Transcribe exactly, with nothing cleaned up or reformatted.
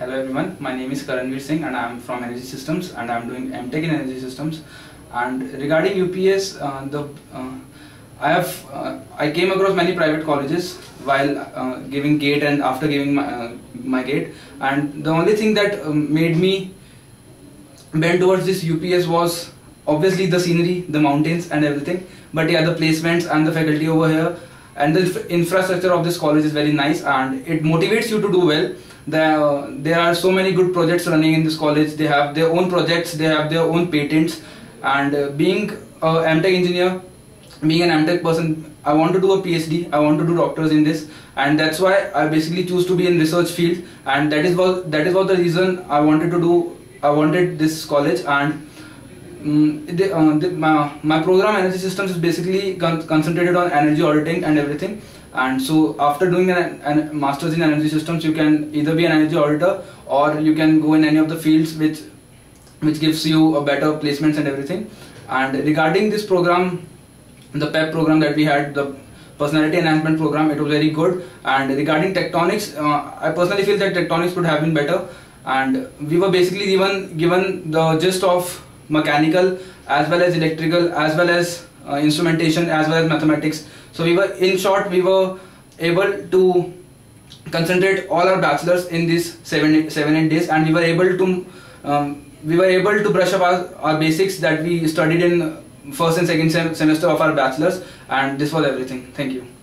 Hello everyone, my name is Karanveer Singh and I am from Energy Systems and I am doing M Tech in Energy Systems. And regarding U P S, uh, the uh, I have uh, I came across many private colleges while uh, giving GATE and after giving my, uh, my GATE, and the only thing that um, made me bend towards this U P S was obviously the scenery, the mountains and everything, but yeah, the placements and the faculty over here and the infrastructure of this college is very nice and it motivates you to do well. There, uh, there are so many good projects running in this college. They have their own projects, they have their own patents, and uh, being a M Tech engineer, being an M Tech person, I want to do a PhD, I want to do doctors in this, and that's why I basically choose to be in research field, and that is what that is what the reason I wanted to do. I wanted this college, and um, the, uh, the, my, my program Energy Systems is basically con concentrated on energy auditing and everything. And so after doing a, a master's in energy systems, you can either be an energy auditor or you can go in any of the fields which which gives you a better placements and everything. And regarding this program, the P E P program that we had, the personality enhancement program, it was very good. And regarding tectonics, uh, I personally feel that tectonics could have been better, and we were basically given given the gist of mechanical as well as electrical as well as uh, instrumentation as well as mathematics. So we were, in short, we were able to concentrate all our bachelors in these seven, seven eight days, and we were able to um, we were able to brush up our, our basics that we studied in first and second sem semester of our bachelors, and this was everything. Thank you.